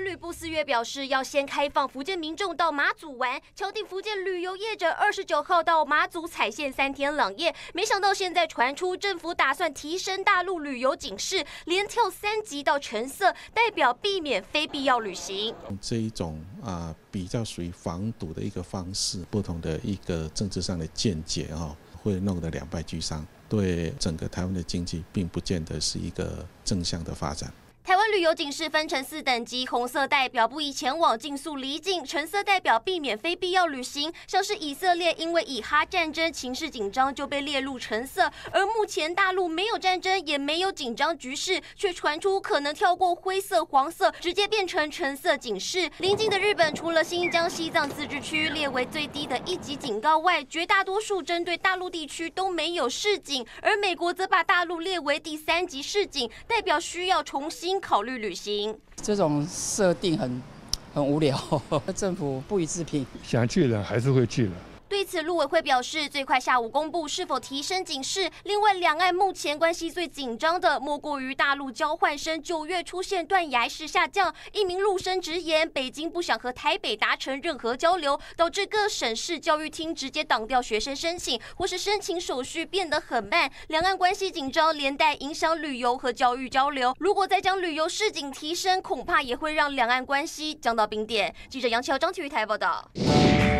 旅部4月表示，要先开放福建民众到马祖玩，敲定福建旅游业者29号到马祖采线3天2夜。没想到现在传出政府打算提升大陆旅游警示，连跳3级到橙色，代表避免非必要旅行。 这一种比较属于防堵的一个方式，不同的一个政治上的见解会弄得两败俱伤，对整个台湾的经济并不见得是一个正向的发展。 台湾旅游警示分成4等级，红色代表不宜前往，尽速离境；橙色代表避免非必要旅行。像是以色列因为以哈战争情势紧张，就被列入橙色。而目前大陆没有战争，也没有紧张局势，却传出可能跳过灰色、黄色，直接变成橙色警示。邻近的日本，除了新疆、西藏自治区列为最低的1级警告外，绝大多数针对大陆地区都没有示警。而美国则把大陆列为第3级示警，代表需要重新考虑旅行。 这种设定很无聊，政府不予置评。 想去的还是会去的。 对此，陆委会表示，最快下午公布是否提升警示。另外，两岸目前关系最紧张的，莫过于大陆交换生9月出现断崖式下降。一名陆生直言，北京不想和台北达成任何交流，导致各省市教育厅直接挡掉学生申请，或是申请手续变得很慢。两岸关系紧张，连带影响旅游和教育交流。如果再将旅游示警提升，恐怕也会让两岸关系降到冰点。记者杨乔、张体育台报道。